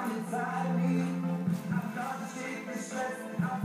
inside me. I'm not to take the stress.